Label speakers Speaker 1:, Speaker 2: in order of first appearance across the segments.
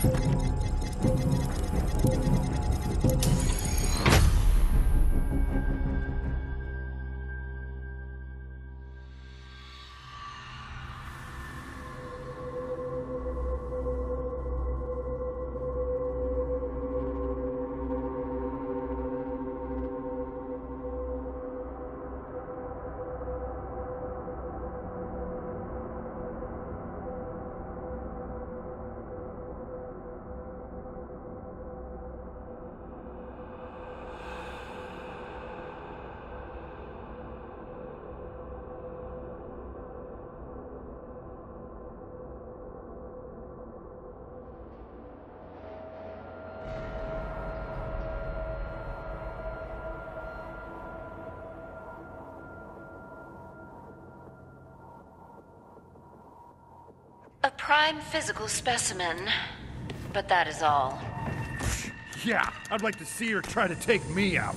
Speaker 1: A prime physical specimen, but that is all.
Speaker 2: Yeah, I'd like to see her try to take me out.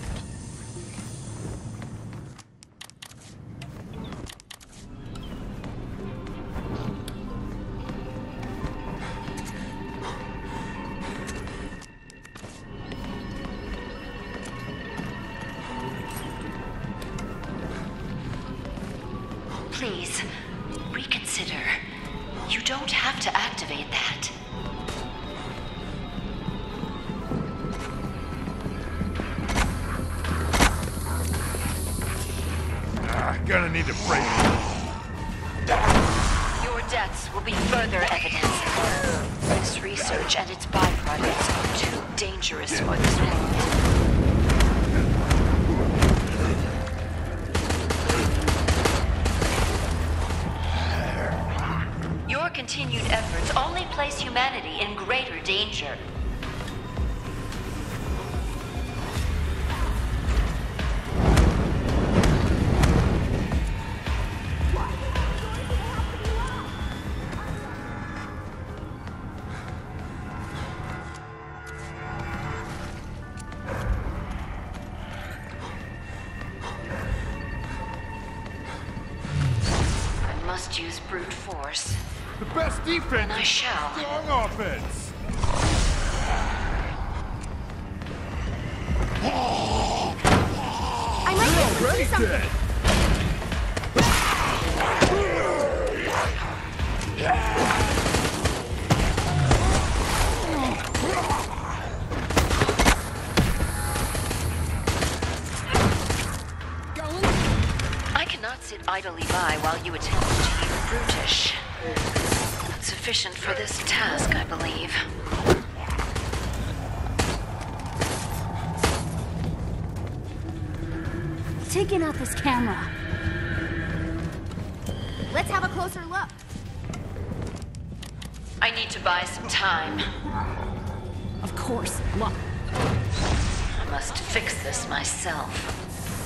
Speaker 1: Please, reconsider. You don't have to activate that.
Speaker 2: Gonna need to break it.
Speaker 1: Your deaths will be further evidence. This research and its byproducts are too dangerous for this world. Your continued efforts only place humanity in greater danger. Must use brute force.
Speaker 2: The best defense.
Speaker 1: And I shall.
Speaker 2: Strong offense.
Speaker 3: I might be able to
Speaker 2: Already
Speaker 3: do something.
Speaker 2: dead.
Speaker 1: I cannot sit idly by while you attempt to use brutish. Not sufficient for this task, I believe.
Speaker 3: Taking out this camera. Let's have a closer look.
Speaker 1: I need to buy some time.
Speaker 3: Of course. Look.
Speaker 1: I must fix this myself.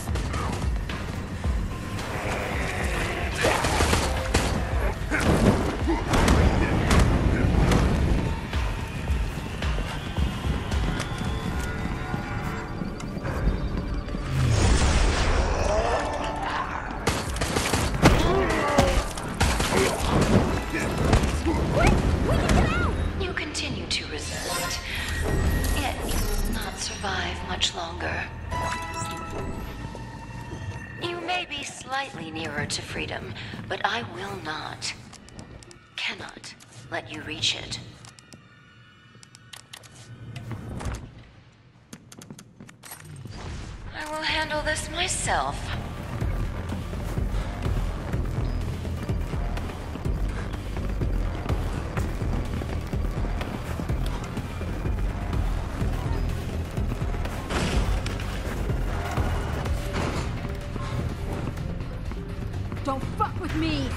Speaker 1: You continue to resist, yet you will not survive much longer. You may be slightly nearer to freedom, but I will not, cannot let you reach it. I will handle this myself.
Speaker 3: Don't fuck with me!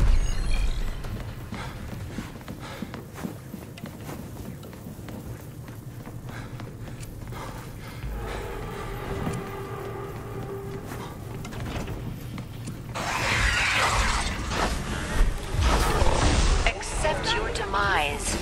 Speaker 1: Accept your demise.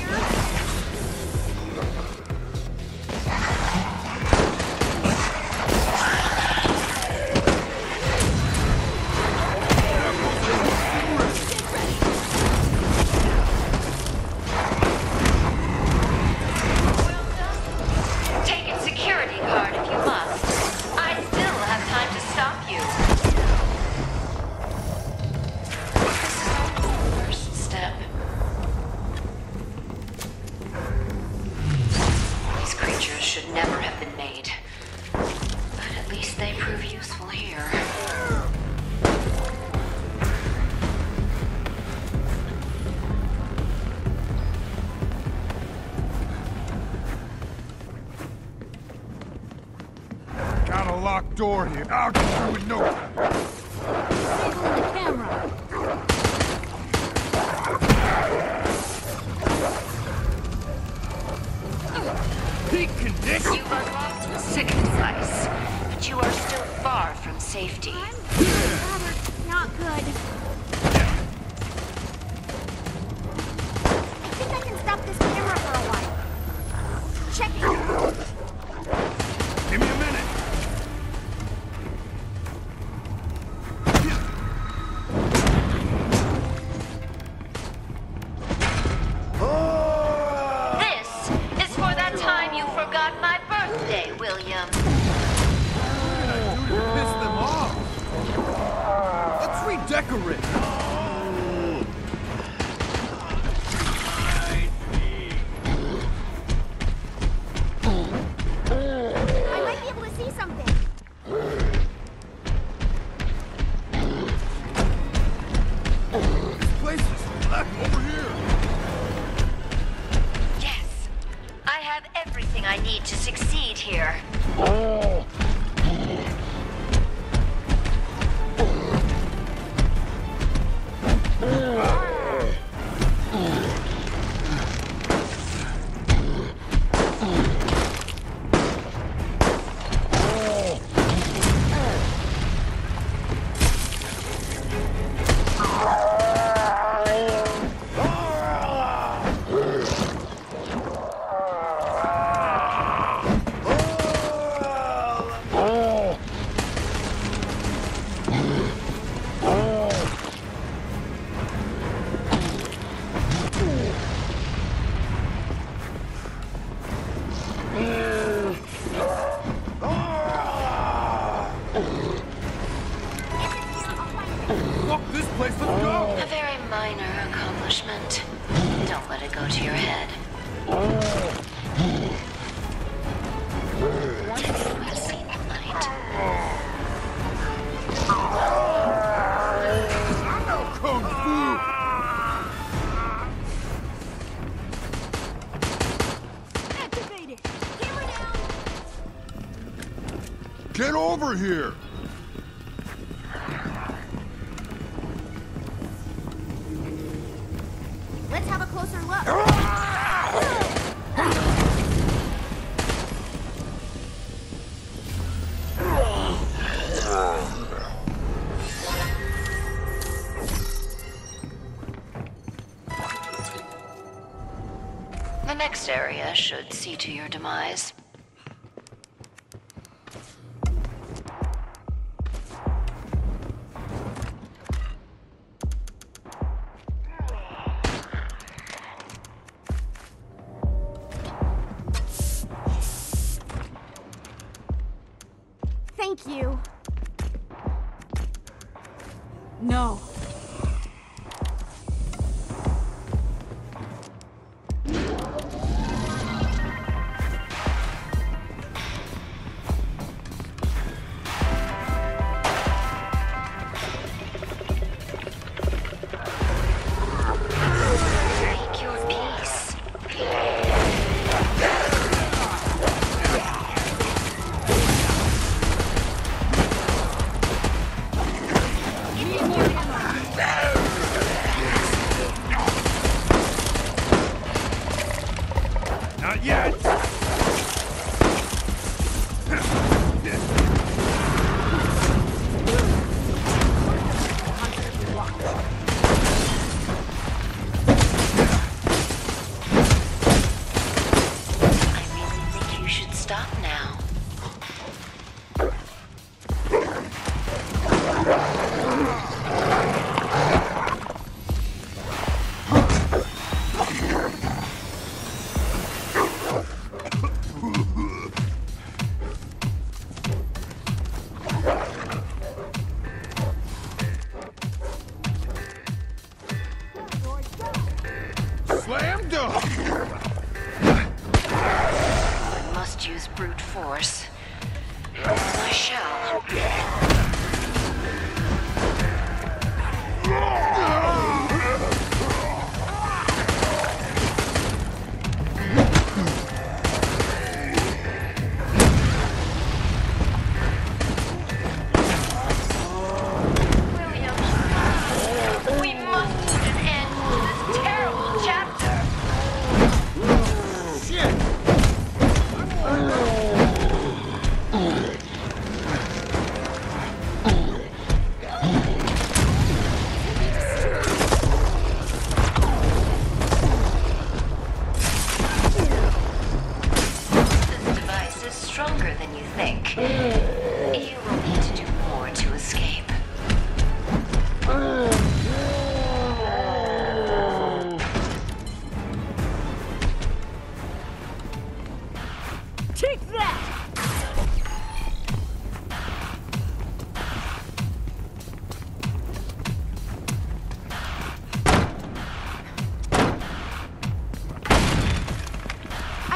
Speaker 2: locked door here. I'll get through in no time.
Speaker 3: Disable the camera.
Speaker 2: Peak condition.
Speaker 1: You've unlocked the second device, but you are still far from safety.
Speaker 3: Rather not good. I think I can stop this camera for a while. Check it.
Speaker 2: Give me a minute.
Speaker 1: This is for that time you forgot my birthday, William.
Speaker 2: To piss them off. Let's redecorate.
Speaker 3: I might be able to see something.
Speaker 2: This place is black over here.
Speaker 1: Yes, I have everything I need to succeed here.
Speaker 2: Fuck this place, let's go!
Speaker 1: A very minor accomplishment. Don't let it go to your head. Have you seen the light?
Speaker 2: Kung Fu!
Speaker 3: Activated. Camera down.
Speaker 2: Get over here!
Speaker 3: Let's have a closer look.
Speaker 1: The next area should see to your demise.
Speaker 3: Thank you. No.
Speaker 1: Make your peace.
Speaker 2: Not yet!
Speaker 1: I really think you should stop now.
Speaker 2: Slam dunk!
Speaker 1: I must use brute force. I shall.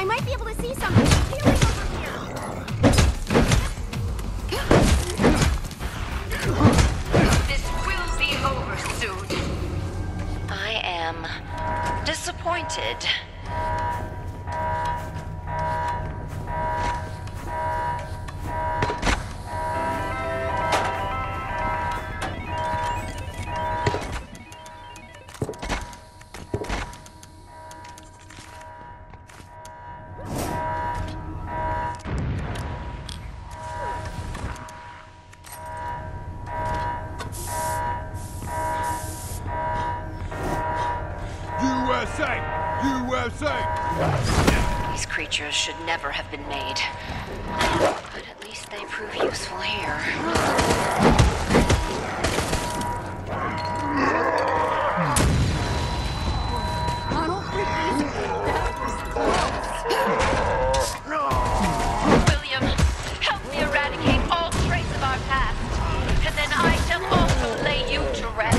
Speaker 3: I might be able to see something. Healing over here.
Speaker 1: This will be over soon. I am disappointed.
Speaker 2: USA!
Speaker 1: These creatures should never have been made. But at least they prove useful here.
Speaker 3: I don't think these are
Speaker 1: William, help me eradicate all trace of our past. And then I shall also lay you to rest.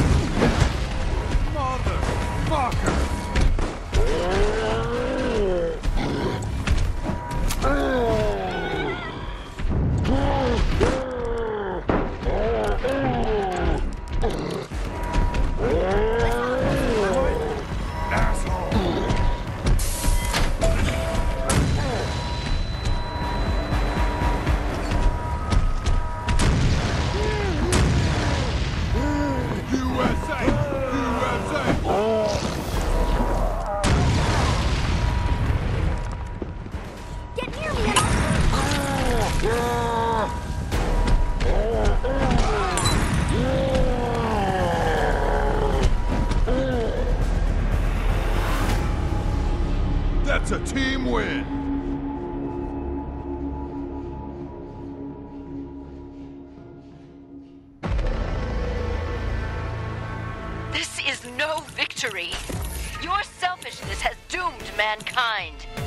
Speaker 2: Motherfucker! That's a team win!
Speaker 1: This is no victory. Your selfishness has doomed mankind.